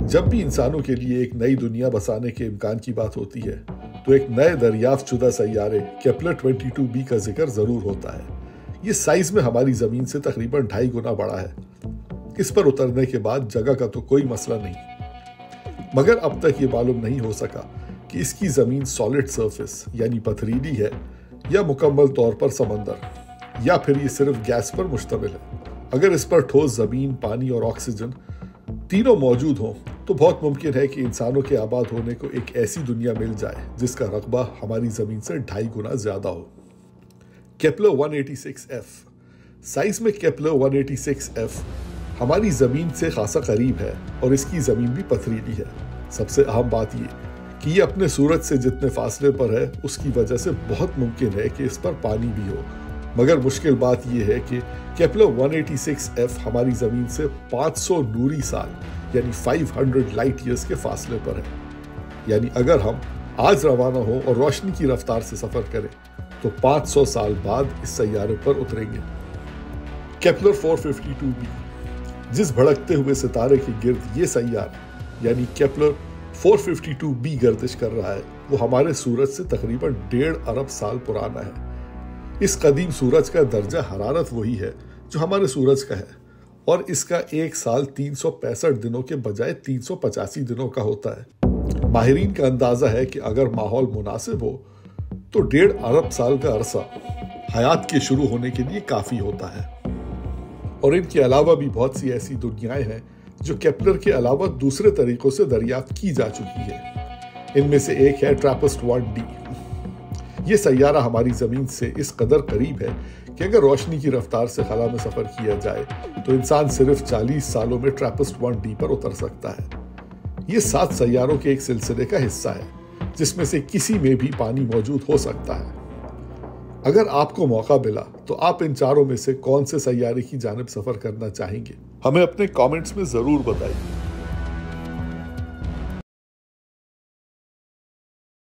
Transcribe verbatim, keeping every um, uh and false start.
جب بھی انسانوں کے لیے ایک نئی دنیا بسانے کے امکان کی بات ہوتی ہے تو ایک نئے دریافت شدہ سیارے کیپلر بائیس بی کا ذکر ضرور ہوتا ہے۔ یہ سائز میں ہماری زمین سے تقریباً ڈھائی گنا بڑا ہے۔ اس پر اترنے کے بعد جگہ کا تو کوئی مسئلہ نہیں، مگر اب تک یہ معلوم نہیں ہو سکا کہ اس کی زمین سالڈ سرفیس یعنی پتھریلی ہے یا مکمل طور پر سمندر، یا پھر یہ صرف گیس پر مشتمل ہے۔ اگر اس پر ٹھوس زمین، پانی اور آکسیجن تینوں موجود ہوں تو بہت ممکن ہے کہ انسانوں کے آباد ہونے کو ایک ایسی دنیا مل جائے جس کا رقبہ ہماری زمین سے ڈھائی گنا زیادہ ہو۔ کیپلر ایک سو چھیاسی ایف سائز میں کیپلر ایک سو چھیاسی ایف ہماری زمین سے خاصا قریب ہے اور اس کی زمین بھی پتھریلی ہے۔ سب سے اہم بات یہ کہ یہ اپنے سورج سے جتنے فاصلے پر ہے اس کی وجہ سے بہت ممکن ہے کہ اس پر پانی بھی ہو، مگر مشکل بات یہ ہے کہ کیپلر ایک سو چھیاسی ایف ہماری زمین سے پانچ سو نوری سال یعنی پانچ سو لائٹ ایئرز کے فاصلے پر ہے۔ یعنی اگر ہم آج روانہ ہوں اور روشنی کی رفتار سے سفر کریں تو پانچ سو سال بعد اس سیارے پر اتریں گے۔ کیپلر چار سو بائیس بی جس بھڑکتے ہوئے ستارے کے گرد یہ سیارہ یعنی کیپلر چار سو بائیس بی گردش کر رہا ہے وہ ہمارے سورج سے تقریباً ڈیڑھ ارب سال پرانا ہے۔ اس قدیم سورج کا درجہ حرارت وہی ہے جو ہمارے سورج کا ہے، اور اس کا ایک سال تین سو پینسٹھ دنوں کے بجائے تین سو پچاسی دنوں کا ہوتا ہے۔ ماہرین کا اندازہ ہے کہ اگر ماحول مناسب ہو تو ڈیڑھ ارب سال کا عرصہ حیات کے شروع ہونے کے لیے کافی ہوتا ہے۔ اور ان کے علاوہ بھی بہت سی ایسی دنیایں ہیں جو کیپلر کے علاوہ دوسرے طریقوں سے دریافت کی جا چکی ہے۔ ان میں سے ایک ہے ٹراپسٹ ون ڈی۔ یہ سیارہ ہماری زمین سے اس قدر قریب ہے کہ اگر روشنی کی رفتار سے خلا میں سفر کیا جائے تو انسان صرف چالیس سالوں میں ٹراپسٹ ون ڈی پر اتر سکتا ہے۔ یہ سات سیاروں کے ایک سلسلے کا حصہ ہے جس میں سے کسی میں بھی پانی موجود ہو سکتا ہے۔ اگر آپ کو موقع ملا تو آپ ان چاروں میں سے کون سے سیارے کی جانب سفر کرنا چاہیں گے؟ ہمیں اپنے کامنٹس میں ضرور بتائیے۔